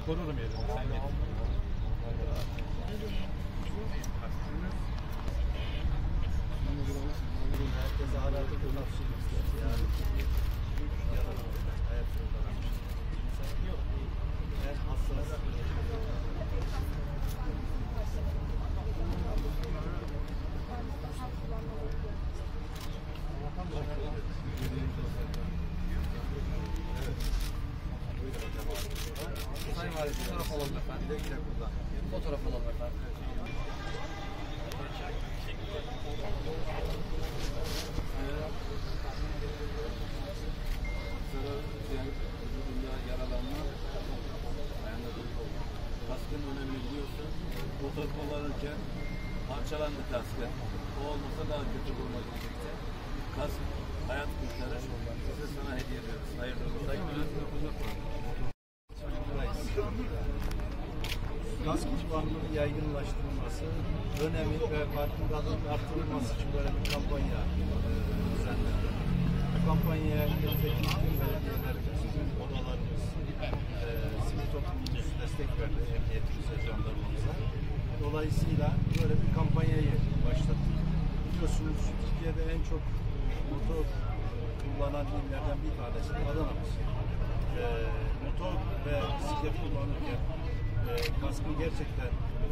korurum yerini. Sen git. Herkese hararlı kullanışımız yani hayat yok. En hassas. Sayın Valim, fotoğraf alalım efendim. Fotoğraf alalım efendim. Yaralanma, ayağında dolu oldu. Kaskın önemli biliyorsun. Motor kullanırken parçalandı kaskı. O olmasa daha kötü duruma gelecekti. Kask hayat kurtarır. Biz de sana hediye ediyoruz. Hayırlı olsun. Kask kullanımının yaygınlaştırılması, önemi ve farkındalığın artırılması için böyle bir kampanya düzenlendi. Bu kampanyaya önümüzdeki bütün belediyelerimiz, odalarımız, sivil toplumumuz destek verdi, emniyetimize, jandarmamıza. Dolayısıyla böyle bir kampanyayı başlattık. Biliyorsunuz Türkiye'de en çok motor kullanan illerden bir tanesi Adana'mız. Motor ve bisiklet kullanırken kaskın gerçekten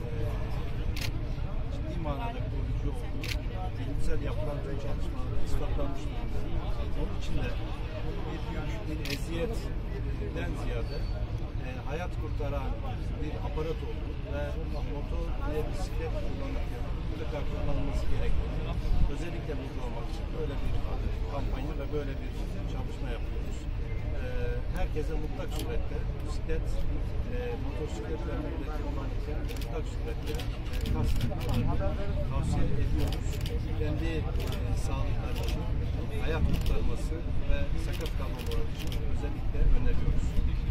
ciddi manada koruyucu olduğu bilimsel yapılan çalışmaları ispatlanmış durumda. Onun için de bir eziyetten ziyade hayat kurtaran bir aparat oldu ve motor ve bisiklet kullanırken mutlaka kullanılması gerektiğini özellikle vurgulamak için böyle bir kampanya ve böyle bir çalışma yapıyoruz. Herkese mutlak surette bisiklet, motosikletlerle kullanırken mutlak surette kask tavsiye ediyoruz. Kendi sağlıkları için hayat kurtarması ve sakat kalmamaları için özellikle öneriyoruz.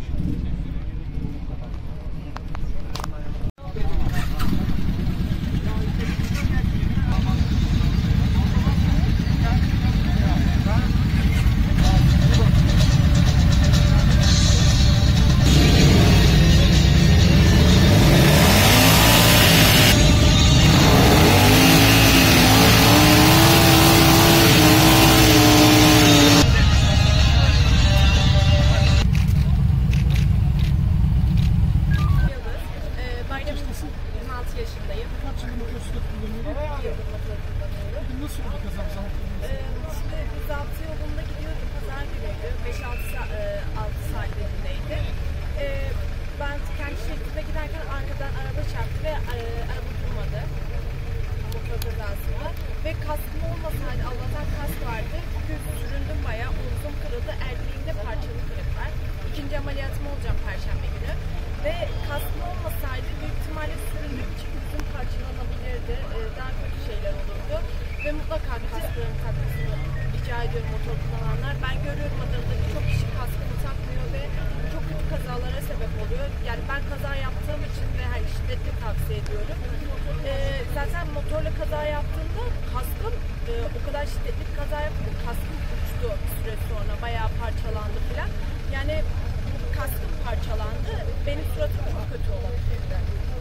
yaşındayım. Kaç yıl motosiklet kullanıyorum? Nasıl oldu kazansa? Şimdi biz Zaptı yolunda gidiyordum. Pazar günüydü. 5-6 saatlerindeydi. Ben kendi şehrime giderken arkadan araba çarptı ve araba durmadı. Motor kazasında. Ve kaskım olmasaydı, Allah'tan kask vardı. Süründüm bayağı. Omzum kırıldı. Elbiğimde parçalı kırık var. İkinci ameliyatım olacağım Perşembe günü. Ve kaskım olmasaydı büyük ihtimalle süründüğüm için yüzüm parçalanabilirdi. Daha kötü şeyler olurdu. Ve mutlaka kasklarını takmasını rica ediyorum motor kullananlar. Ben görüyorum Adana'da birçok kişi kaskını takmıyor ve çok kötü kazalara sebep oluyor. Yani ben kaza yaptığım için ve şiddetle tavsiye ediyorum. Zaten motorla kaza yaptığımda kaskım o kadar şiddetli bir kaza yaptım. Kaskım uçtu bir süre sonra. Bayağı parçalandı falan. Yani kaskım parçalandı. Benim suratım çok kötü olabilirdi.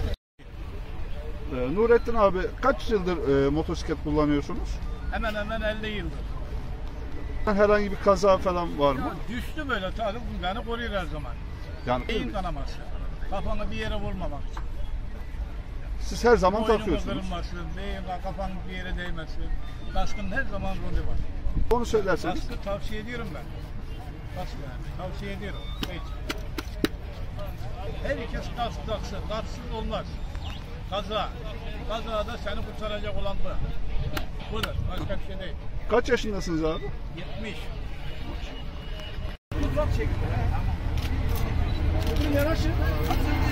Nurettin abi kaç yıldır motosiklet kullanıyorsunuz? Hemen hemen 50 yıldır. Herhangi bir kaza falan var mı? Ya düştü böyle tabii beni koruyor her zaman. Yani Beyin kanaması. Kafanı bir yere vurmamak için. siz her zaman Boynun takıyorsunuz. kırılmasın, beyin kafanın bir yere değmesin. Kaskın her zaman rolü var. Onu söylerseniz. Kaskı tavsiye ediyorum ben. Kaskı yani tavsiye ediyorum. Hiç. Herkes kask taksın. Kasksız olmaz. Kaza. Kazada seni kurtaracak olan bu. Budur. Başka bir şey değil. Kaç yaşındasınız abi? 70. Uzak çekti. Bugün yanaşın.